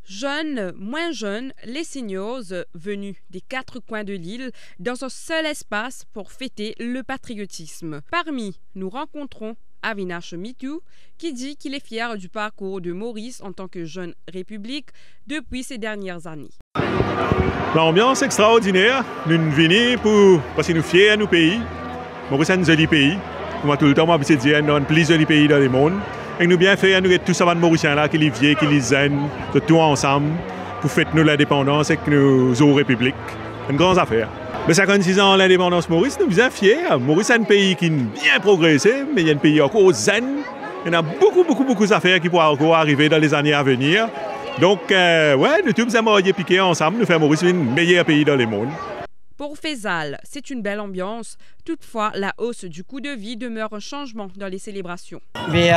Jeunes, moins jeunes, les seniors venus des 4 coins de l'île dans un seul espace pour fêter le patriotisme. Parmi, nous rencontrons Avinash Mitou qui dit qu'il est fier du parcours de Maurice en tant que jeune république depuis ces dernières années. L'ambiance extraordinaire, nous venons parce que nous sommes fiers de nos pays. Maurice est un joli pays. Moi, tout le temps, je dis qu'il y a plus jolis pays dans le monde. Et nous bien fait, nous sommes tous avant Mauriciens là, qui les vieux, qui les zen, de tout ensemble, pour fêter nous l'indépendance et que nous avons République. Une grande affaire. Mais 56 ans l'indépendance Maurice, nous sommes fiers. Maurice est un pays qui a bien progressé, mais il y a un pays encore zen. Il y a beaucoup d'affaires qui pourraient encore arriver dans les années à venir. Donc, ouais, nous tous sommes piqués ensemble, nous faisons Maurice le meilleur pays dans le monde. Pour Faisal, c'est une belle ambiance. Toutefois, la hausse du coût de vie demeure un changement dans les célébrations. Mais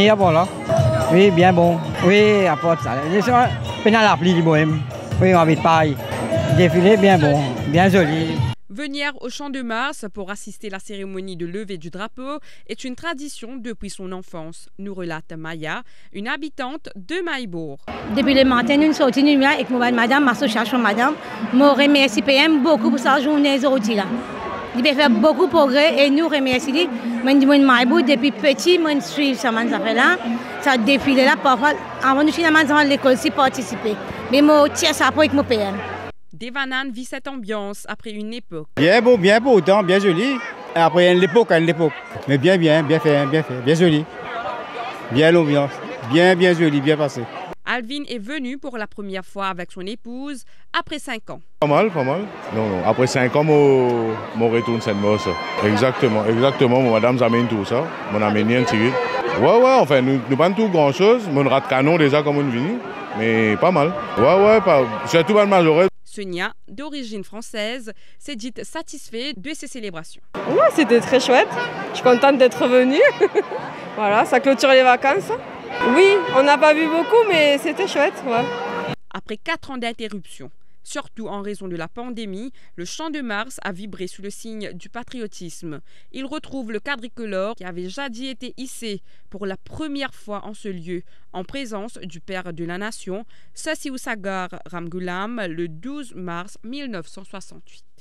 oui, bien bon. Oui, apporte ça. Pendant la pluie du bohème. Oui, on habite pareil. Défilé bien bon, bien joli. Venir au Champ de Mars pour assister à la cérémonie de levée du drapeau est une tradition depuis son enfance, nous relate Maya, une habitante de Maïbourg. Depuis le matin, nous sommes sortis avec madame, ma association madame. Je remercie PM beaucoup pour sa journée aujourd'hui. Il a fait beaucoup de progrès et nous remercions. Je dis Maïbourg depuis petit, je suis ça là. Ça défilé là parfois avant de finalement dans l'école si participer. Mais je tiens ça avec mon PM. Devanan vit cette ambiance après une époque. Bien beau autant, bien joli. Après l'époque. Mais bien fait, bien joli. Bien l'ambiance, bien joli, bien passé. Alvin est venu pour la première fois avec son épouse après 5 ans. Pas mal. Non. Après 5 ans, je retourne cette mosse. Exactement. Madame amène tout ça. Mon amène un tigre. Ouais, enfin, nous pas tout grand chose. Mon rat canon déjà comme on vient. Mais pas mal. Ouais, surtout pas le majoré. Sonia, d'origine française, s'est dite satisfaite de ces célébrations. Ouais, c'était très chouette. Je suis contente d'être venue. Voilà, ça clôture les vacances. Oui, on n'a pas vu beaucoup, mais c'était chouette. Ouais. Après 4 ans d'interruption, surtout en raison de la pandémie, le Champ de Mars a vibré sous le signe du patriotisme. Il retrouve le quadricolore qui avait jadis été hissé pour la première fois en ce lieu, en présence du père de la nation, Sassiou Sagar Ramgoolam, le 12 mars 1968.